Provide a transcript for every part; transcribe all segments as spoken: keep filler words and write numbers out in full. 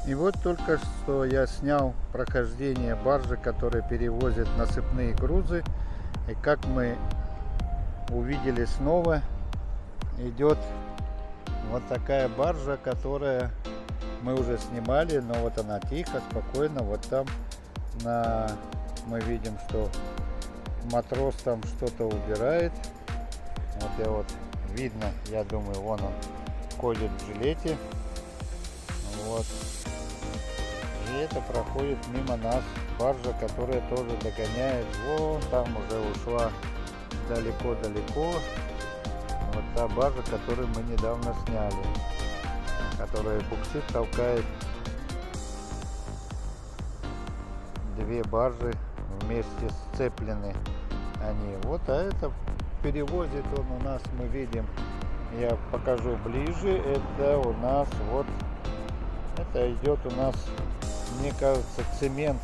И вот только что я снял прохождение баржи, которая перевозит насыпные грузы. И как мы увидели, снова идет вот такая баржа, которая мы уже снимали, но вот она тихо, спокойно. Вот там на... мы видим, что матрос там что-то убирает. Вот я вот видно, я думаю, вон он ходит в жилете. Вот. И это проходит мимо нас баржа, которая тоже догоняет. Вон там уже ушла далеко-далеко. Вот та баржа, которую мы недавно сняли, которая буксир толкает две баржи, вместе сцеплены они. Вот, а это перевозит он у нас, мы видим, я покажу ближе, это у нас вот, это идет у нас, мне кажется, цемент.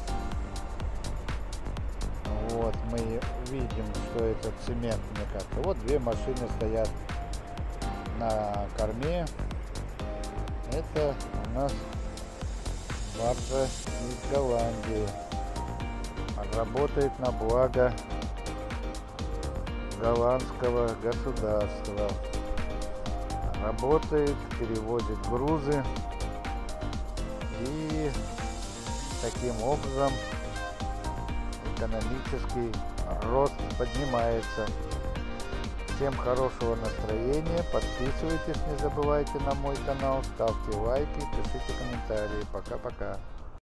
Вот, мы видим, что это цемент, мне кажется. Вот две машины стоят на корме. Это у нас баржа из Голландии. Работает на благо голландского государства. Работает, перевозит грузы. И таким образом экономический рост поднимается. Всем хорошего настроения, подписывайтесь, не забывайте на мой канал, ставьте лайки, пишите комментарии. Пока-пока.